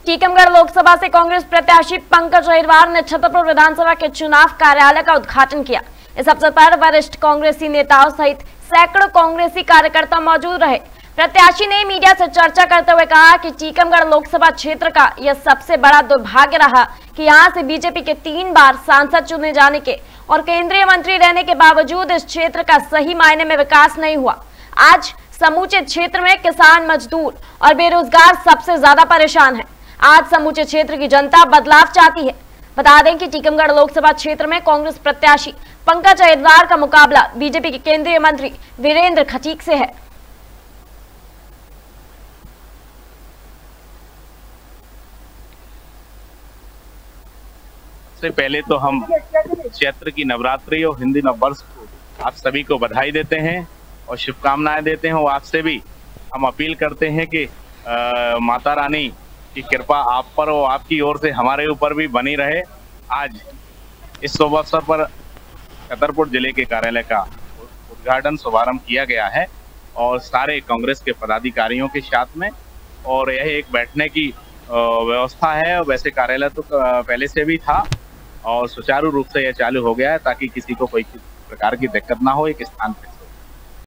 टीकमगढ़ लोकसभा से कांग्रेस प्रत्याशी पंकज अहिरवार ने छतरपुर विधानसभा के चुनाव कार्यालय का उद्घाटन किया। इस अवसर पर वरिष्ठ कांग्रेसी नेताओं सहित सैकड़ों कांग्रेसी कार्यकर्ता मौजूद रहे। प्रत्याशी ने मीडिया से चर्चा करते हुए कहा कि टीकमगढ़ लोकसभा क्षेत्र का यह सबसे बड़ा दुर्भाग्य रहा कि यहां से बीजेपी के 3 बार सांसद चुने जाने के और केंद्रीय मंत्री रहने के बावजूद इस क्षेत्र का सही मायने में विकास नहीं हुआ। आज समूचे क्षेत्र में किसान, मजदूर और बेरोजगार सबसे ज्यादा परेशान हैं। आज समूचे क्षेत्र की जनता बदलाव चाहती है। बता दें कि टीकमगढ़ लोकसभा क्षेत्र में कांग्रेस प्रत्याशी पंकज अहिरवार का मुकाबला बीजेपी के केंद्रीय मंत्री वीरेंद्र खटीक से है। सबसे पहले तो हम चैत्र की नवरात्रि और हिंदी नववर्ष को आप सभी को बधाई देते हैं और शुभकामनाएं देते हैं। और आपसे भी हम अपील करते हैं कि माता रानी की कृपा आप पर और आपकी ओर से हमारे ऊपर भी बनी रहे। आज इस शुभ अवसर पर छतरपुर जिले के कार्यालय का उद्घाटन शुभारंभ किया गया है और सारे कांग्रेस के पदाधिकारियों के साथ में, और यह एक बैठने की व्यवस्था है। वैसे कार्यालय तो पहले से भी था और सुचारू रूप से यह चालू हो गया है ताकि किसी को कोई प्रकार की दिक्कत ना हो एक स्थान पर।